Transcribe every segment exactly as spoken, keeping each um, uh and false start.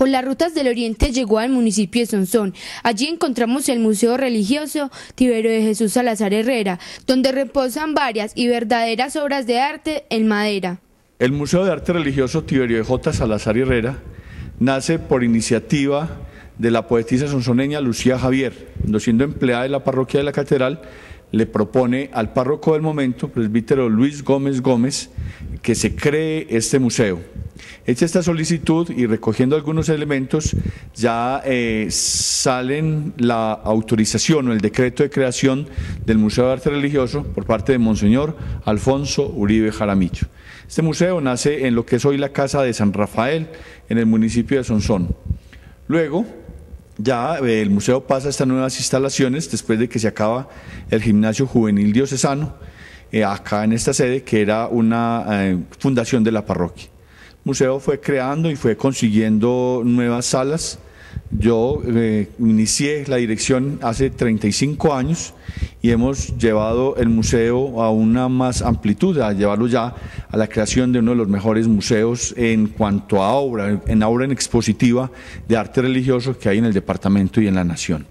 Por las rutas del oriente llegó al municipio de Sonsón. Allí encontramos el Museo Religioso Tiberio de Jesús Salazar Herrera, donde reposan varias y verdaderas obras de arte en madera. El Museo de Arte Religioso Tiberio de J. Salazar Herrera nace por iniciativa de la poetisa sonsoneña Lucía Javier, no siendo empleada de la parroquia de la Catedral, le propone al párroco del momento, presbítero Luis Gómez Gómez, que se cree este museo. Hecha esta solicitud y recogiendo algunos elementos, ya eh, salen la autorización o el decreto de creación del Museo de Arte Religioso por parte de Monseñor Alfonso Uribe Jaramillo. Este museo nace en lo que es hoy la Casa de San Rafael, en el municipio de Sonsón. Luego, ya eh, el museo pasa a estas nuevas instalaciones después de que se acaba el gimnasio juvenil diocesano, eh, acá en esta sede, que era una eh, fundación de la parroquia. El museo fue creando y fue consiguiendo nuevas salas. Yo eh, inicié la dirección hace treinta y cinco años y hemos llevado el museo a una más amplitud, a llevarlo ya a la creación de uno de los mejores museos en cuanto a obra, en obra en expositiva de arte religioso que hay en el departamento y en la nación.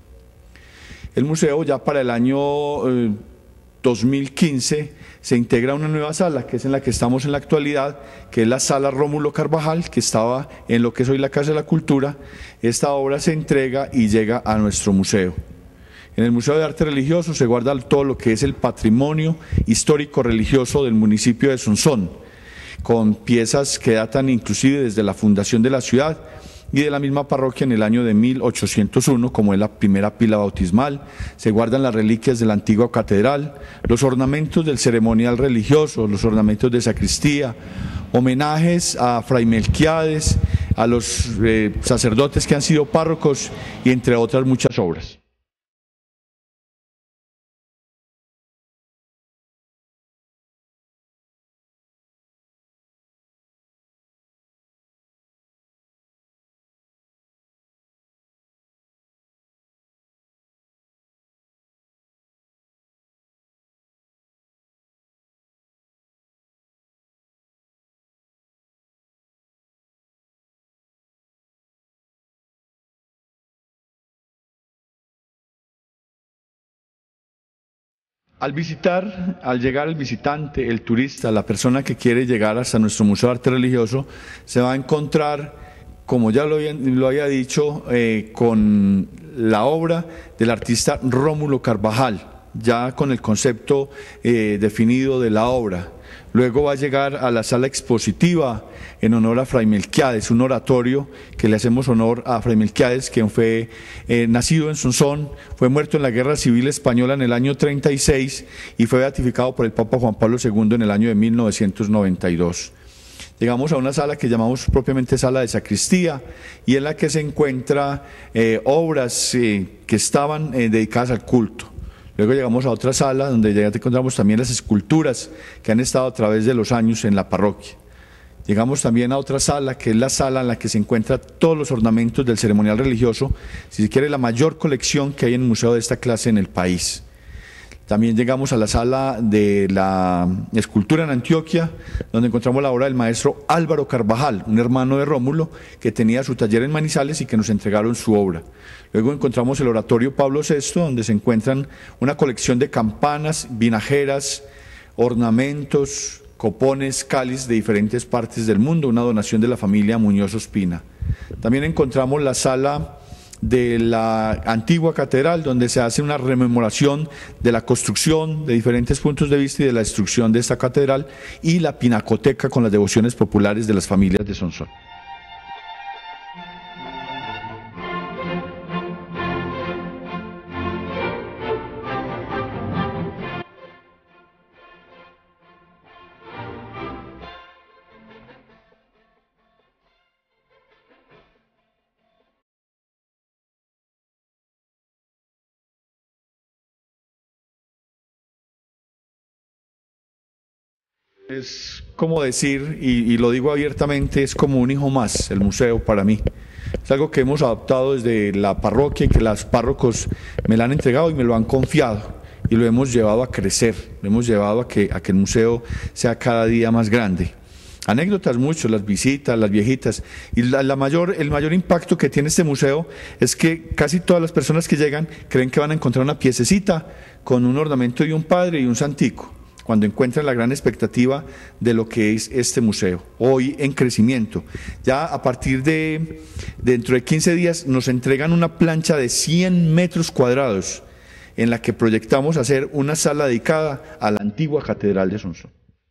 El museo ya para el año eh, dos mil quince se integra una nueva sala, que es en la que estamos en la actualidad, que es la Sala Rómulo Carvajal, que estaba en lo que es hoy la Casa de la Cultura. Esta obra se entrega y llega a nuestro museo. En el Museo de Arte Religioso se guarda todo lo que es el patrimonio histórico religioso del municipio de Sonsón, con piezas que datan inclusive desde la fundación de la ciudad y de la misma parroquia en el año de mil ochocientos uno, como es la primera pila bautismal. Se guardan las reliquias de la antigua catedral, los ornamentos del ceremonial religioso, los ornamentos de sacristía, homenajes a Fray Melquiades, a los eh, sacerdotes que han sido párrocos y entre otras muchas obras. Al visitar, al llegar el visitante, el turista, la persona que quiere llegar hasta nuestro Museo de Arte Religioso, se va a encontrar, como ya lo había, lo había dicho, eh, con la obra del artista Rómulo Carvajal, ya con el concepto eh, definido de la obra. Luego va a llegar a la sala expositiva en honor a Fray Melquiades, un oratorio que le hacemos honor a Fray Melquiades, quien fue eh, nacido en Sonsón, fue muerto en la Guerra Civil Española en el año treinta y seis y fue beatificado por el Papa Juan Pablo segundo en el año de mil novecientos noventa y dos. Llegamos a una sala que llamamos propiamente sala de sacristía y en la que se encuentran eh, obras eh, que estaban eh, dedicadas al culto. Luego llegamos a otra sala donde ya encontramos también las esculturas que han estado a través de los años en la parroquia. Llegamos también a otra sala, que es la sala en la que se encuentran todos los ornamentos del ceremonial religioso, si se quiere la mayor colección que hay en un museo de esta clase en el país. También llegamos a la sala de la escultura en Antioquia, donde encontramos la obra del maestro Álvaro Carvajal, un hermano de Rómulo, que tenía su taller en Manizales y que nos entregaron su obra. Luego encontramos el oratorio Pablo sexto, donde se encuentran una colección de campanas, vinajeras, ornamentos, copones, cáliz de diferentes partes del mundo, una donación de la familia Muñoz Ospina. También encontramos la sala de la antigua catedral, donde se hace una rememoración de la construcción de diferentes puntos de vista y de la destrucción de esta catedral, y la pinacoteca con las devociones populares de las familias de Sonsón. Es como decir, y, y lo digo abiertamente, es como un hijo más el museo para mí. Es algo que hemos adoptado desde la parroquia y que los párrocos me lo han entregado y me lo han confiado. Y lo hemos llevado a crecer, lo hemos llevado a que, a que el museo sea cada día más grande. Anécdotas mucho, las visitas, las viejitas. Y la, la mayor, el mayor impacto que tiene este museo es que casi todas las personas que llegan creen que van a encontrar una piececita con un ornamento de un padre y un santico, cuando encuentran la gran expectativa de lo que es este museo, hoy en crecimiento. Ya a partir de dentro de quince días nos entregan una plancha de cien metros cuadrados en la que proyectamos hacer una sala dedicada a la antigua Catedral de Sonsón.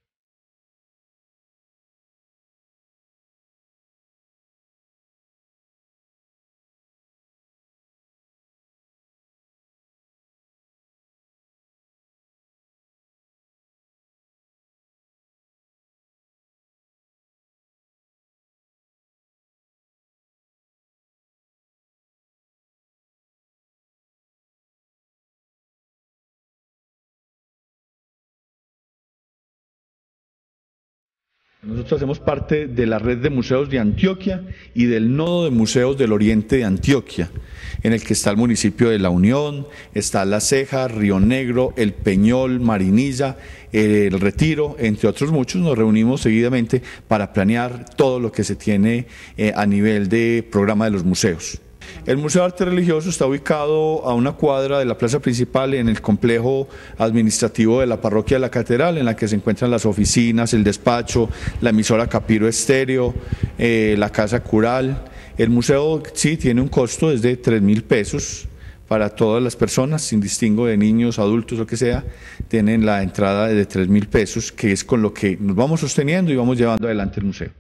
Nosotros hacemos parte de la red de museos de Antioquia y del nodo de museos del oriente de Antioquia, en el que está el municipio de La Unión, está La Ceja, Río Negro, El Peñol, Marinilla, El Retiro, entre otros muchos. Nos reunimos seguidamente para planear todo lo que se tiene eh, a nivel de programa de los museos. El Museo de Arte Religioso está ubicado a una cuadra de la plaza principal en el complejo administrativo de la parroquia de la Catedral, en la que se encuentran las oficinas, el despacho, la emisora Capiro Estéreo, eh, la casa cural. El museo sí tiene un costo desde tres mil pesos para todas las personas, sin distingo de niños, adultos, lo que sea, tienen la entrada de tres mil pesos, que es con lo que nos vamos sosteniendo y vamos llevando adelante el museo.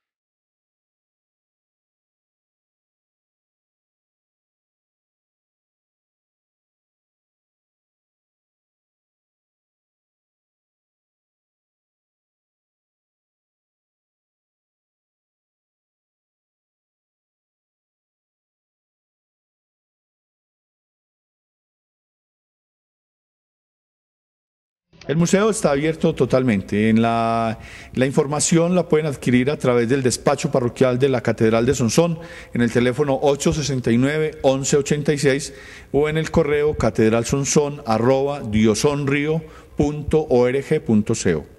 El museo está abierto totalmente. En la, la información la pueden adquirir a través del despacho parroquial de la Catedral de Sonsón, en el teléfono ocho sesenta y nueve, once ochenta y seis o en el correo catedralsonsón arroba diosonrio punto org punto co.